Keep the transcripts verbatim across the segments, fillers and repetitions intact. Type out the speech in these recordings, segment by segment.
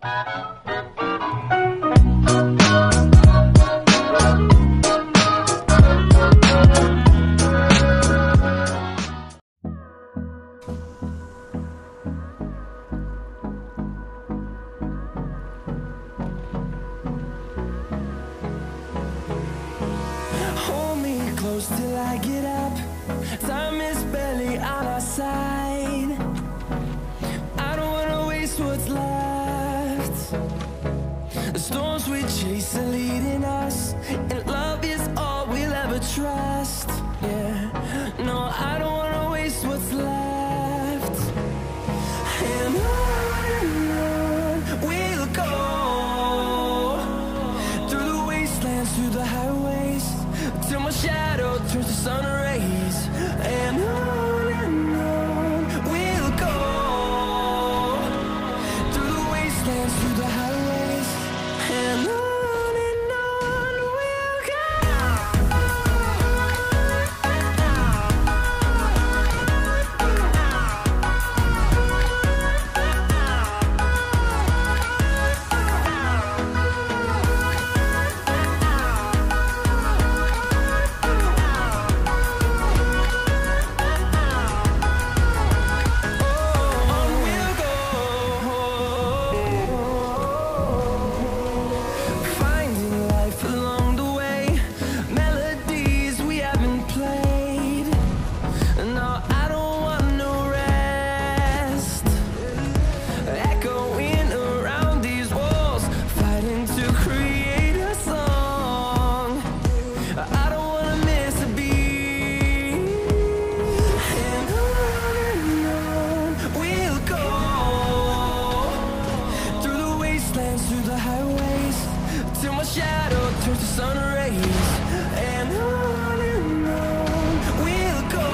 Till I get up, time is barely on our side. I don't wanna waste what's left. The storms we chase are leading us, and love is all we'll ever trust. Yeah, no, I don't wanna waste what's left. And on and on we'll go, through the wastelands, through the highways, till my shadow turns to sun rays. And on and on we'll go, through the wastelands, through the highways, and on and on we'll go. Through the highways, till my shadow turns to sun rays. And on and on we'll go,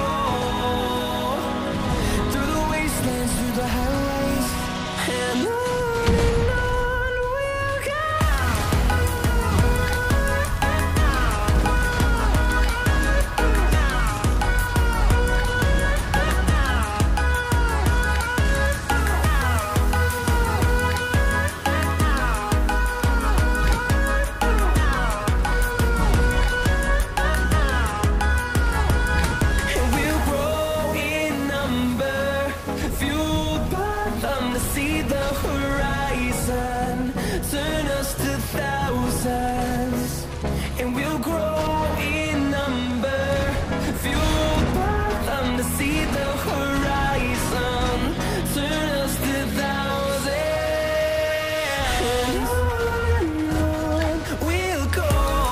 through the wastelands, through the highways, and on and on we'll go. See the horizon, turn us to thousands, and we'll grow in number, fueled by them to see the horizon, turn us to thousands, and on and on we'll go,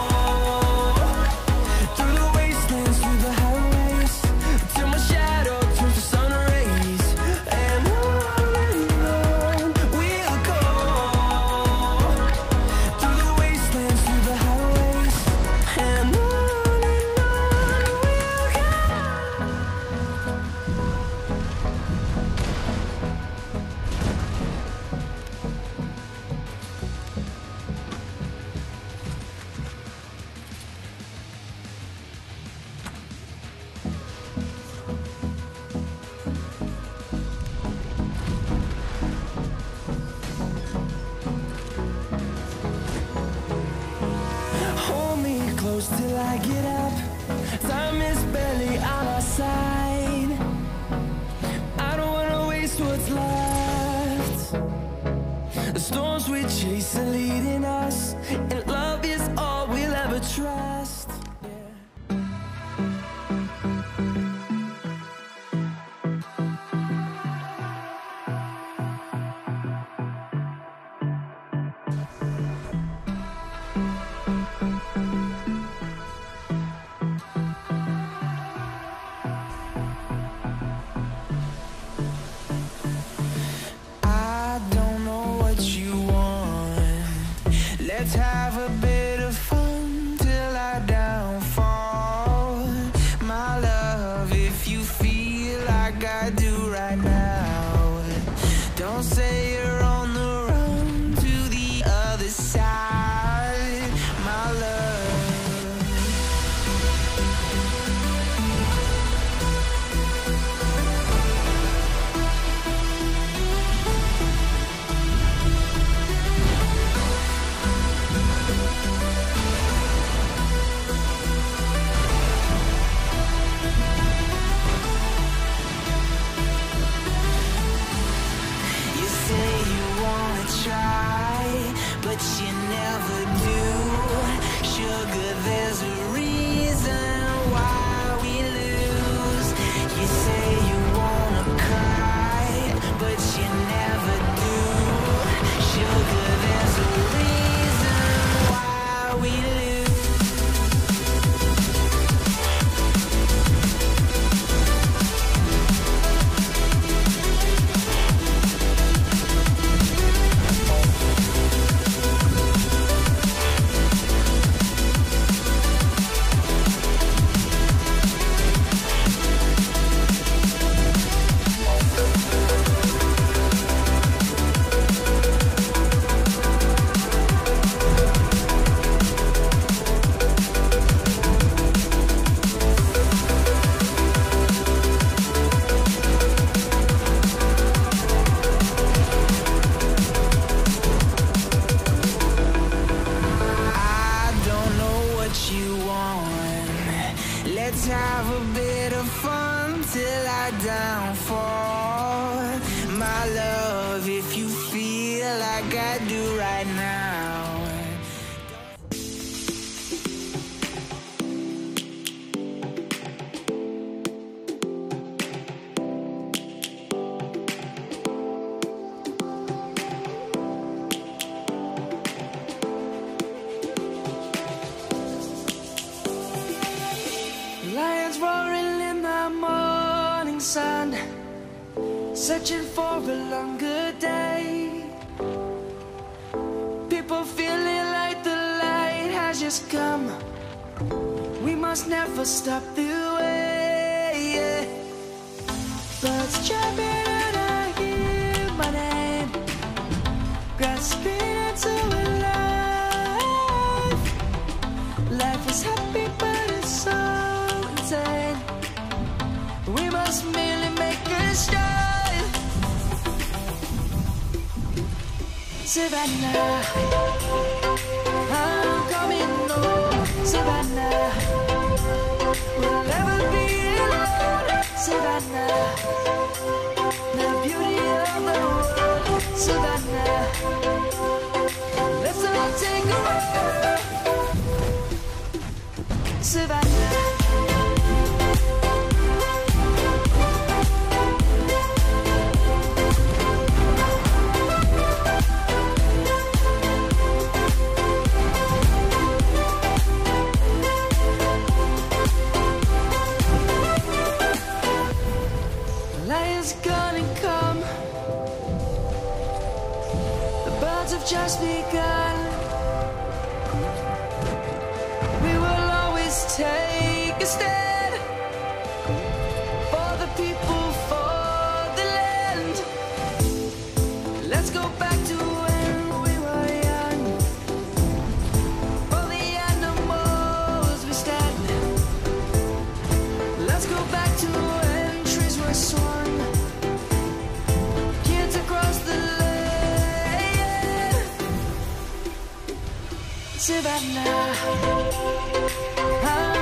through the wastelands, through the highways, till my shadow turns to sun rays. And on close till I get up, time is barely on our side. I don't wanna waste what's left. The storms we chase are leading us, and love is all we'll ever trust. Let's have a bit of fun till I down. like I do right now. Lions roaring in the morning sun, searching for a longer day. People feeling like the light has just come. We must never stop the way. Birds chirping and I hear my name, grasping into a life. Life is happy but it's so insane. We must merely make a start. Savannah, I'm coming home. Savannah, we'll never be alone. Savannah, the beauty of the world. Savannah, let's all take a walk. Savannah. Lion's gonna come. The birds have just begun. We will always take a stand for the people, for the land. Let's go back to when we were young. For the animals we stand. Let's go back to when trees were swung, kids across the land. Savannah,